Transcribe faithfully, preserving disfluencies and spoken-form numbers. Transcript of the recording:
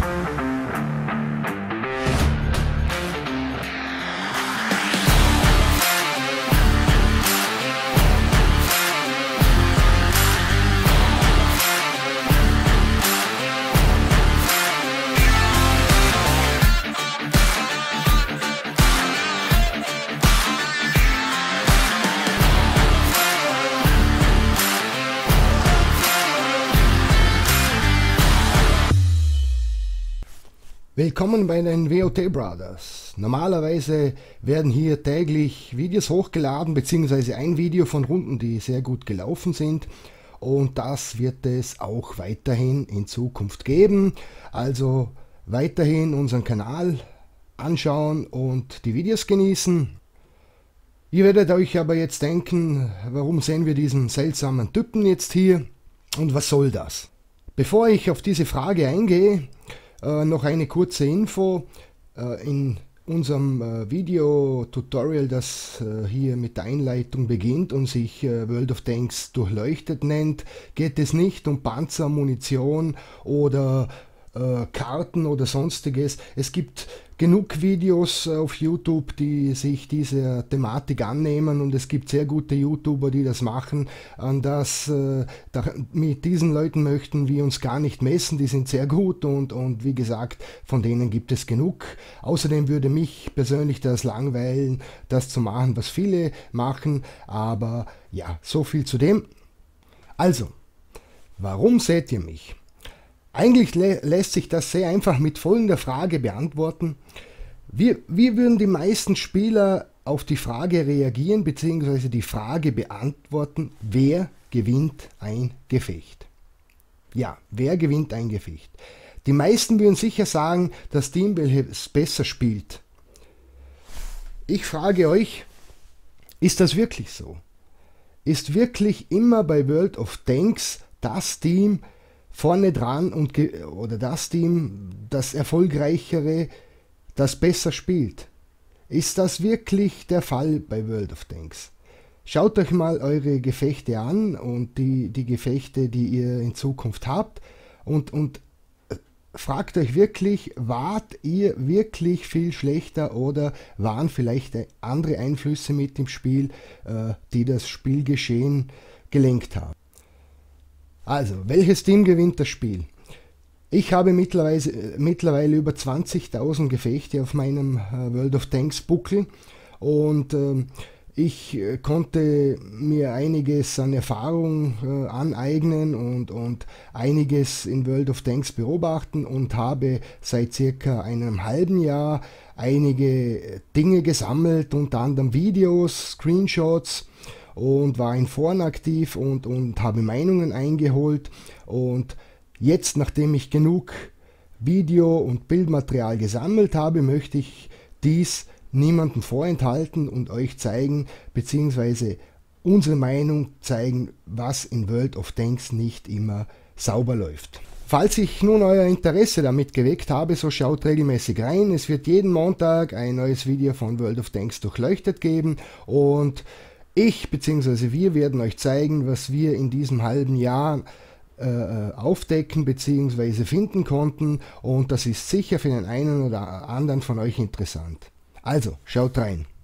Willkommen bei den W O T Brothers. Normalerweise werden hier täglich Videos hochgeladen, beziehungsweise ein Video von Runden, die sehr gut gelaufen sind. Und das wird es auch weiterhin in Zukunft geben. Also weiterhin unseren Kanal anschauen und die Videos genießen. Ihr werdet euch aber jetzt denken, warum sehen wir diesen seltsamen Typen jetzt hier und was soll das? Bevor ich auf diese Frage eingehe, Äh, noch eine kurze Info. Äh, in unserem äh, Video-Tutorial, das äh, hier mit der Einleitung beginnt und sich äh, World of Tanks durchleuchtet nennt, geht es nicht um Panzer, Munition oder äh, Karten oder sonstiges. Es gibt genug Videos auf YouTube, die sich dieser Thematik annehmen, und es gibt sehr gute YouTuber, die das machen. An das, äh, da, mit diesen Leuten möchten wir uns gar nicht messen, die sind sehr gut, und, und wie gesagt, von denen gibt es genug. Außerdem würde mich persönlich das langweilen, das zu machen, was viele machen, aber ja, so viel zu dem. Also, warum seht ihr mich? Eigentlich lä lässt sich das sehr einfach mit folgender Frage beantworten. Wie, wie würden die meisten Spieler auf die Frage reagieren, beziehungsweise die Frage beantworten, wer gewinnt ein Gefecht? Ja, wer gewinnt ein Gefecht? Die meisten würden sicher sagen, das Team, welches besser spielt. Ich frage euch, ist das wirklich so? Ist wirklich immer bei World of Tanks das Team vorne dran und oder das Team, das erfolgreichere, das besser spielt? Ist das wirklich der Fall bei World of Tanks? Schaut euch mal eure Gefechte an und die, die Gefechte, die ihr in Zukunft habt, und, und fragt euch wirklich, wart ihr wirklich viel schlechter oder waren vielleicht andere Einflüsse mit im Spiel, äh, die das Spielgeschehen gelenkt haben? Also, welches Team gewinnt das Spiel? Ich habe mittlerweile, mittlerweile über zwanzigtausend Gefechte auf meinem äh, World of Tanks Buckel, und äh, ich äh, konnte mir einiges an Erfahrung äh, aneignen und, und einiges in World of Tanks beobachten und habe seit circa einem halben Jahr einige Dinge gesammelt, unter anderem Videos, Screenshots, und war in Foren aktiv und, und habe Meinungen eingeholt. Und jetzt, nachdem ich genug Video- und Bildmaterial gesammelt habe, möchte ich dies niemandem vorenthalten und euch zeigen, beziehungsweise unsere Meinung zeigen, was in World of Tanks nicht immer sauber läuft. Falls ich nun euer Interesse damit geweckt habe, so schaut regelmäßig rein. Es wird jeden Montag ein neues Video von World of Tanks durchleuchtet geben, und ich bzw. wir werden euch zeigen, was wir in diesem halben Jahr äh, aufdecken bzw. finden konnten, und das ist sicher für den einen oder anderen von euch interessant. Also, schaut rein.